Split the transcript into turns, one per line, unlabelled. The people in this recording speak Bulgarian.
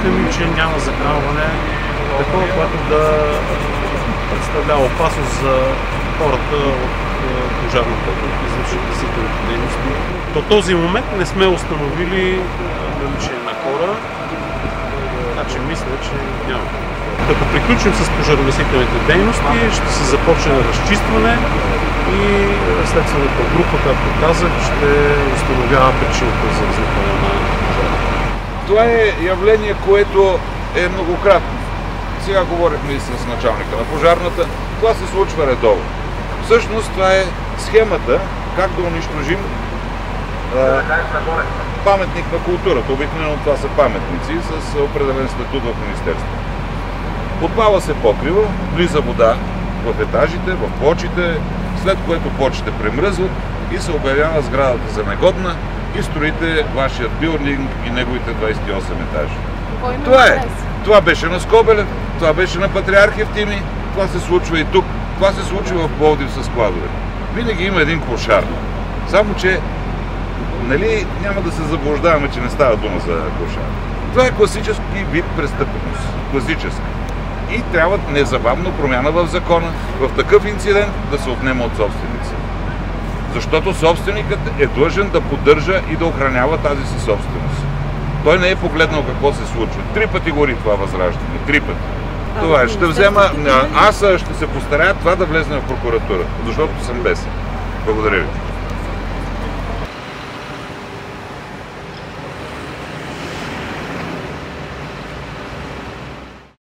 системи, че няма захранване, такова, което да представлява опасност за хората от пожарната и извършват гасителните дейности. До този момент не сме установили наличие на хора, значи мисля, че няма. Като приключим с пожарогасителните дейности, ще се започне разчистване и следствената група, както казах, ще установява причината за възникване на пожара.
Това е явление, което е многократно. Сега говорихме и с началника на пожарната. Това се случва редовно. Всъщност това е схемата как да унищожим паметник на културата. Обикновено това са паметници с определен статут в министерството. Подпава се покрива, влиза вода в етажите, в плочите, след което плочите премръзват и се обявява сградата за негодна и строите вашият билдинг и неговите 28 етажа. Това е. Това беше на Скобелев, това беше на Патриарх Евтимий, това се случва и тук, това се случва в Пловдив с складове. Винаги има един кошар. Само че, нали, няма да се заблуждаваме, че не става дума за кошар. Това е класически вид престъпност. Класически. И трябва незабавно промяна в закона, в такъв инцидент да се отнема от собственици. Защото собственикът е длъжен да поддържа и да охранява тази си собственост. Той не е погледнал какво се случва. 3 пъти гори това възраждане. 3 пъти. Това е. Ще взема... Аз ще се постарая това да влезне в прокуратура, защото съм бесен. Благодаря ви.